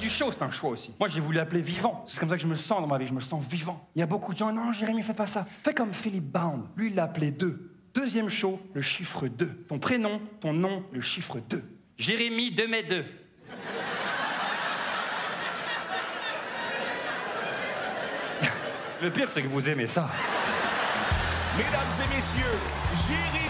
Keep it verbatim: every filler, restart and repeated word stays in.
du show, c'est un choix aussi. Moi, j'ai voulu l'appeler Vivant. C'est comme ça que je me sens dans ma vie, je me sens vivant. Il y a beaucoup de gens, non, Jérémy, fais pas ça. Fais comme Philippe Bound. Lui, il l'a appelé deux. Deuxième show, le chiffre deux. Ton prénom, ton nom, le chiffre deux. Jérémy deux mai deux. Le pire, c'est que vous aimez ça. Mesdames et messieurs, Jérémy